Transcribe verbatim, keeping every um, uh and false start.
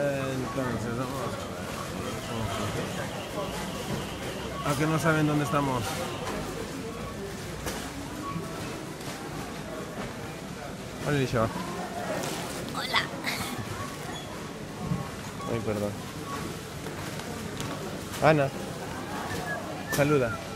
Entonces, vamos a ver. ¿A que no saben dónde estamos? Hola, Elisha. Hola. Ay, perdón. Ana, saluda.